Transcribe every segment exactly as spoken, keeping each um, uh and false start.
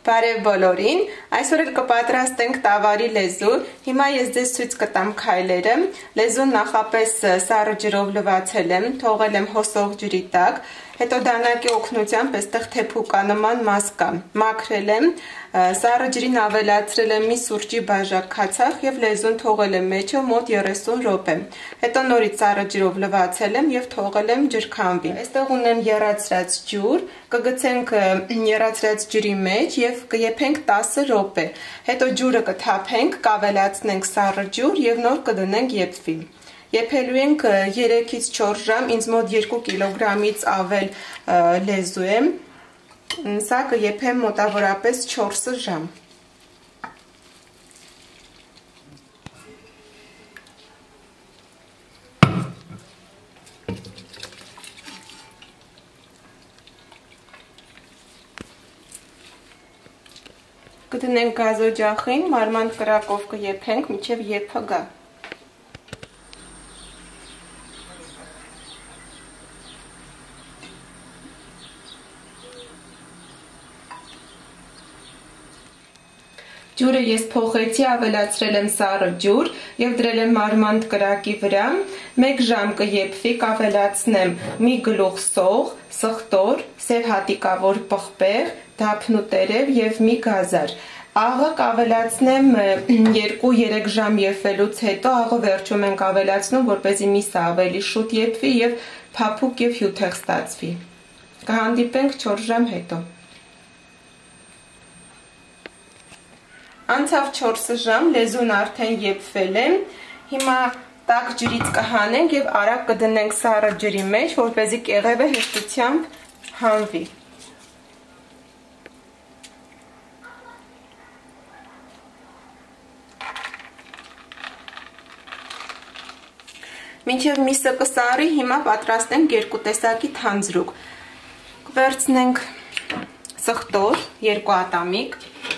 Բարև բոլորին, այսօր էլ կպատրաստենք տավարի լեզու, հիմա ես ձեզ ցույց կտամ քայլերը, լեզուն նախապես սառը ջրով լվացել եմ, թողել եմ հոսող ջրի տակ, հետո դանակի օգնությամբ այստեղ թեփուկանման մաս կա, մաքրել եմ, սառը ջրին ավելացրել եմ մի սուրճի բաժակ քացախ եւ լեզուն թողել եմ մեջը մոտ երեսուն րոպե, հետո նորից սառը ջրով լվացել եմ եւ թողել եմ ջրքամբի, այստեղ ունեմ եռացրած ջուր, կգցենք եռացրած ջրի մեջ եւ կեփենք տասը րոպե, հետո ջուրը կթափենք, կավելացնենք սառը ջուր եւ նոր կդնենք եփվի։ Եփելու ենք երեքից չորս ժամ, ինձ մոտ երկու կիլոգրամից ավել լեզու եմ, սա կեփեմ մոտավորապես չորս ժամ։ Կդնենք գազօջախին, մարմանդ կրակով կեփենք, մինչև եփը գա։ Ջուրը ես փոխեցի, ավելացրել եմ սառը ջուր եւ դրել եմ մարմանդ կրակի վրա, մեկ ժամ կեփվի, կավելացնեմ մի գլուխ սող, սխտոր, սև հատիկավոր պղպեղ, դափնու տերև եւ մի գազար։ Աղը կավելացնեմ երկու երեք ժամ եփվելուց հետո, աղը վերջում ենք ավելացնում, որպեսզի միսը ավելի շուտ եփվի եւ փափուկ եւ հյութեղ ստացվի։ Կհանդիպենք չորս ժամ հետո։ Անցավ չորս ժամ, լեզուն արդեն եփվել է, հիմա տաք ջրից կհանենք եւ արագ կդնենք սառը ջրի մեջ, որպեսզի կեղևը հեշտությամբ հանվի։ Մինչև միսը կսառի, հիմա պատրաստենք երկու տեսակի թանձրուկ։ Կվերցնենք սխտոր, երկու ատամիկ,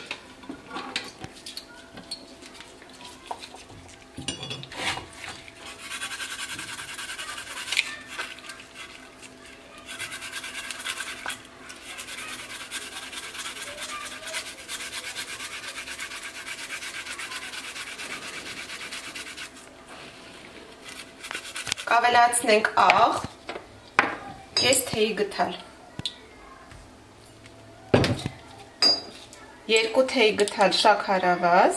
կավելացնենք աղ, կես թեյի գթալ, երկու թեյ գթալ շաքարավազ,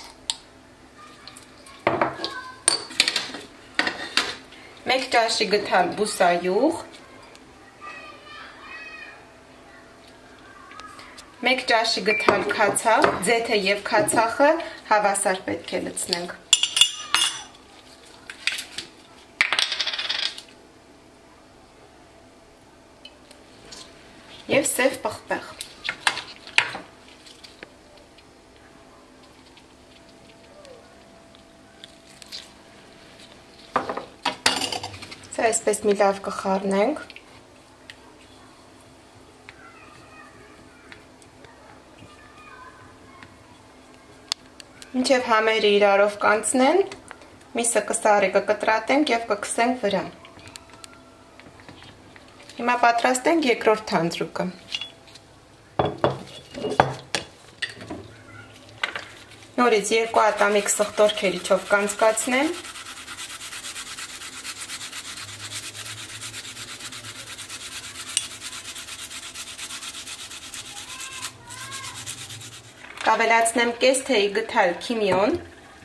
մեկ ճաշի գթալ բուսայուղ, մեկ ճաշի գթալ քացախ, ձեթը եւ քացախը հավասար պետք է լցնենք։ Եվ սև պղպեղ։ Սա այսպես մի լավ կխառնենք։ Մինչև համերը իրարով կանցնեն, միսը կսառի կկտրատենք և կքսենք վրա։ Հիմա պատրաստենք երկրորդ թանձրուկը։ Նորից երկու ատամիկ սխտոր քերիչով կանցկացնեմ։ Կավելացնեմ կես թեյի գթալ քիմիոն։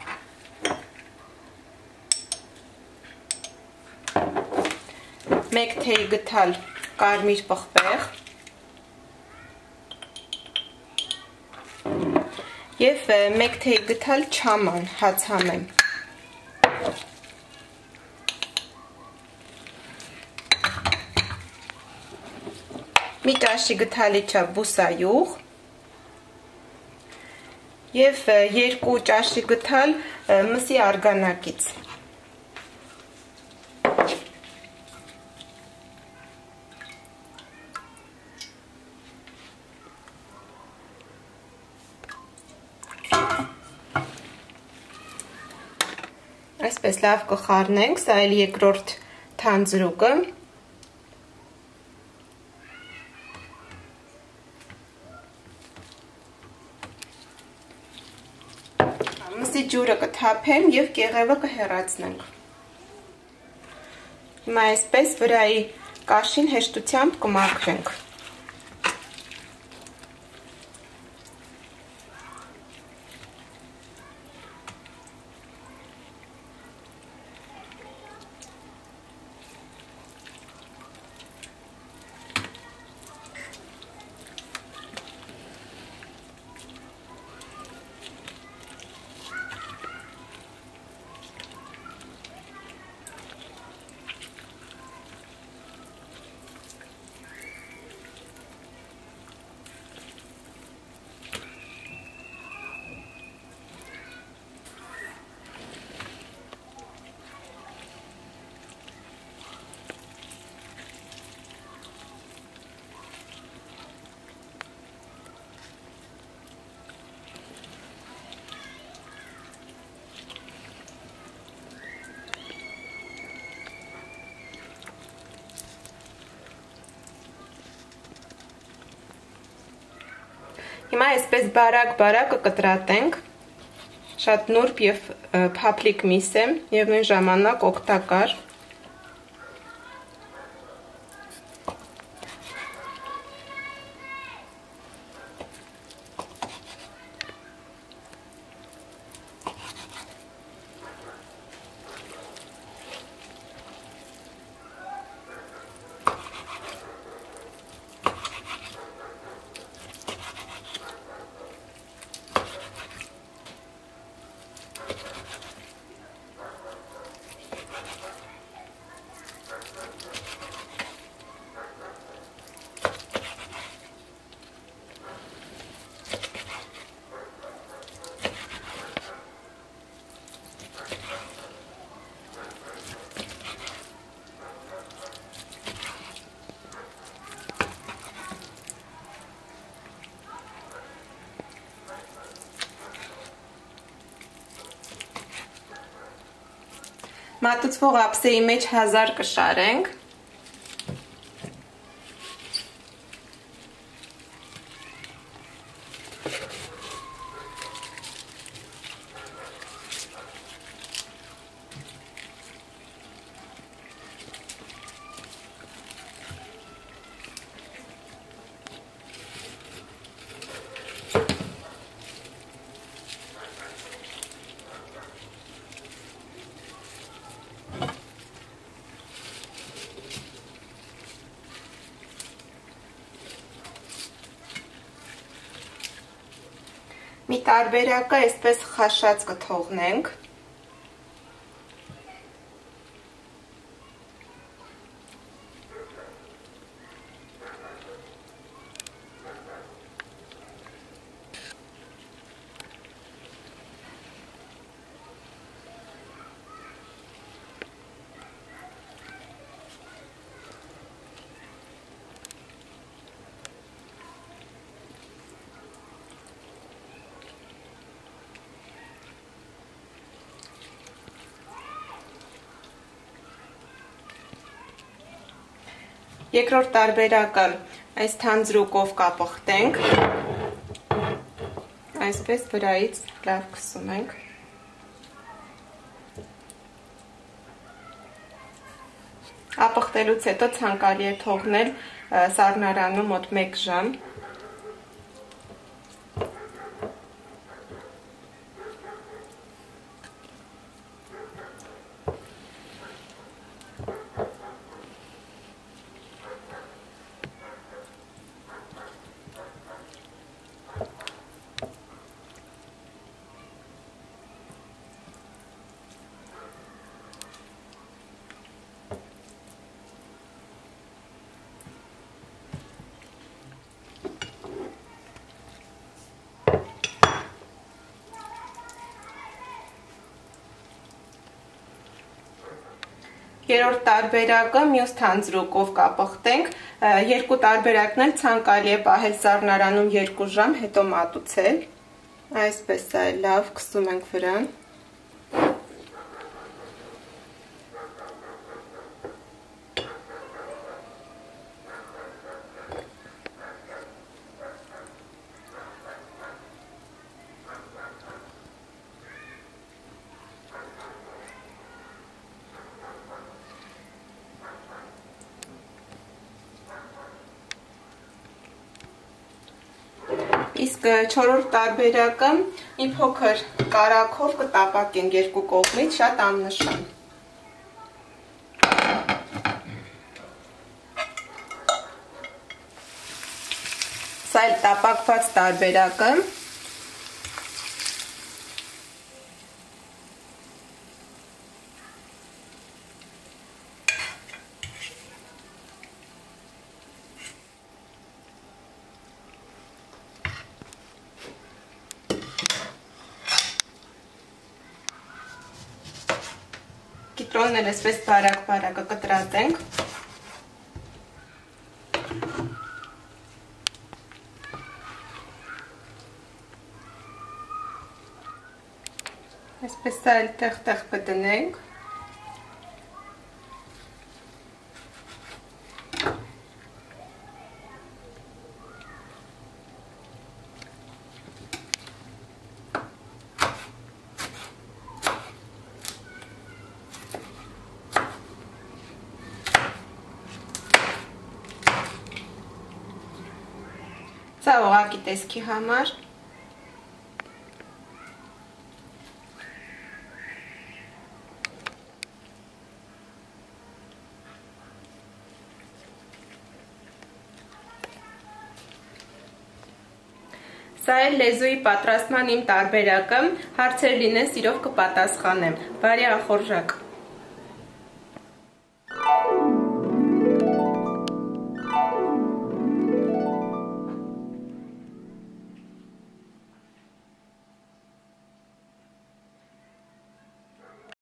Մեկ թեյ գթալ կարմիր պղպեղ և մեկ թեյ գթալ չաման, հացամեմ։ Մի ճաշի գթալի չա բուսայուղ և երկու ճաշի գթալ մսի արգանակից։ Այսպես լավ կխառնենք, սա էլ երկրորդ թանձրուկը։ որպեսզի ջուրը կթափեմ եւ կեղևը կհեռացնենք։ Հիմա այսպես վրայի կաշին հեշտությամբ կմաքրենք։ Հիմա այսպես բարակ-բարակը կտրատենք, շատ նուրբ և փափլիկ միս է և նույն ժամանակ օգտակար։ Մատուցվող ափսեի մեջ հազար կշարենք։ Մի տարբերակը այսպես խաշած կթողնենք։ Երկրորդ տարբերակը այս թանձրուկով կապղտենք, այսպես վրայից լավ քսում ենք։ Ապղտելուց հետո ցանկալի է թողնել սառնարանում մոտ մեկ ժամ։ Երրորդ տարբերակը մյուս թանձրուկով կապղտենք, երկու տարբերակն էլ ցանկալի է պահել սառնարանում երկու ժամ, հետո մատուցել, այսպես է լավ քսում ենք վրան։ Իսկ չորրորդ տարբերակը մի փոքր կարագով կտապակենք երկու կողմից, շատ աննշան։ Սա էլ տապակված տարբերակը։ Կիտրոնն էլ այսպես բարակ-բարակը կտրատենք։ Այսպես սա էլ տեղ-տեղ կդնենք։ Սա ուղղակի տեսքի համար։ Սա էլ լեզուի պատրաստման իմ տարբերակը, հարցեր լինեն, սիրով կպատասխանեմ։ Բարի ախորժակ։